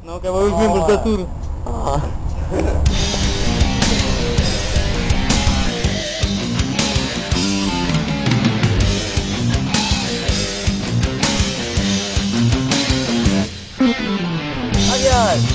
No, que voy viendo el tour. Adiós.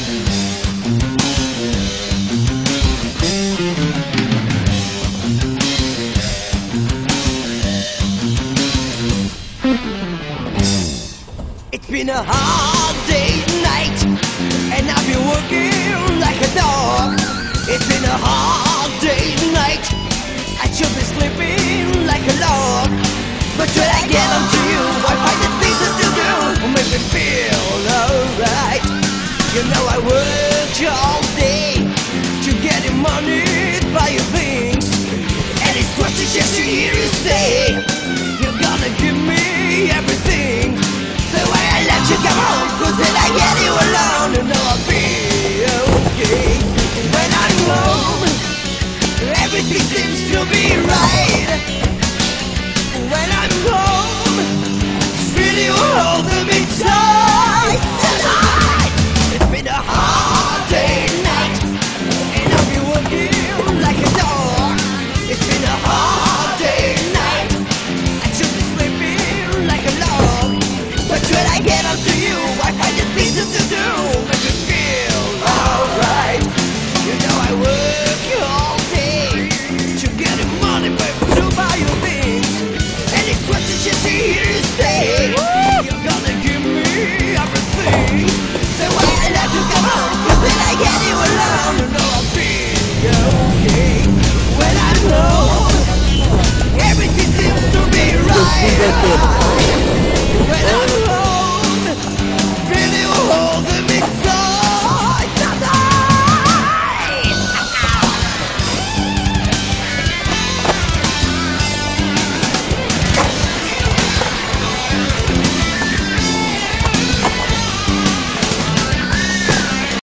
It's been a hard day night, and I've been working like a dog. It's been a hard day night, I should be sleeping like a log. But when I get onto you, I find the things that you do make me feel alright. You know I work all day to get the money, buy your things, and it's what you just hear you say. You're gonna give me everything. So I let you come home, cause then I get you alone, and know I'll be okay. When I'm home, everything seems to be right. When I'm home, feel you holding me tight tonight. It's been a hard day night, and I've been working like a dog. It's been a hard day night, I should be sleeping like a log. But when I get onto you, I find the things to do